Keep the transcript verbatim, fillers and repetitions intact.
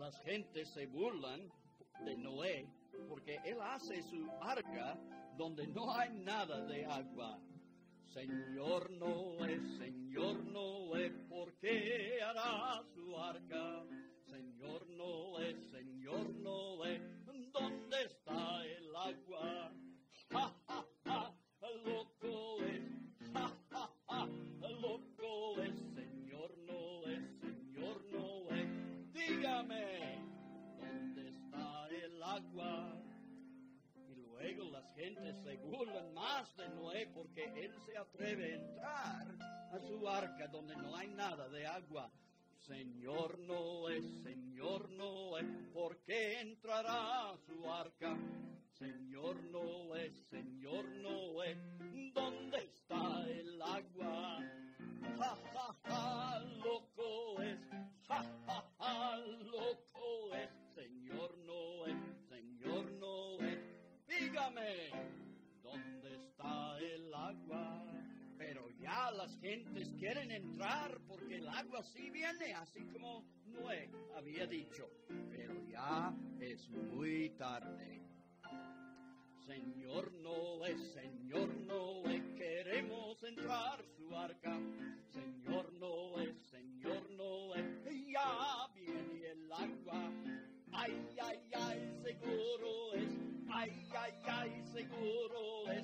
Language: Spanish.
las gentes se burlan de Noé porque él hace su arca donde no hay nada de agua. Señor Noé, Señor Noé, ¿por qué hará su arca? Señor Noé, Señor Noé, ¿dónde está el agua? Ja, ja, ja, loco es, ja, ja, ja, loco es, Señor Noé, Señor Noé, dígame, ¿dónde está el agua? Y luego las gentes se burlan más de Noé porque él se atreve a entrar a su arca donde no hay nada de agua. Señor Noé, Señor Noé, ¿por qué entrará a su arca? Señor Noé, Señor Noé, ¿dónde está el agua? Ja, ja, ja, loco es, ja, ja, ja, loco es, Señor Noé, Señor Noé, dígame, ¿dónde está el agua? Pero ya las gentes quieren entrar porque el agua sí viene, así como Noé había dicho. Pero ya es muy tarde. Señor Noé, Señor Noé, queremos entrar su arca. Señor Noé, Señor Noé, ya viene el agua. Ay, ay, ay, seguro es, ay, ay, ay, seguro es.